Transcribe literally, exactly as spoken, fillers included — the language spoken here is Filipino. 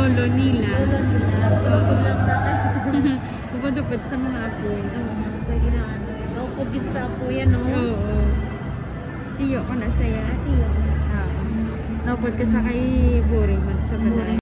lolo nila. Lolo nila. Oo. Oo. Upad-upad sa mga apo. Pwede na ano. Nakukubit sa apo yan, no? Oo. Tiyo ko na saya. Tiyo. Oo. Naupad ka sa kay Buring mag sa balay.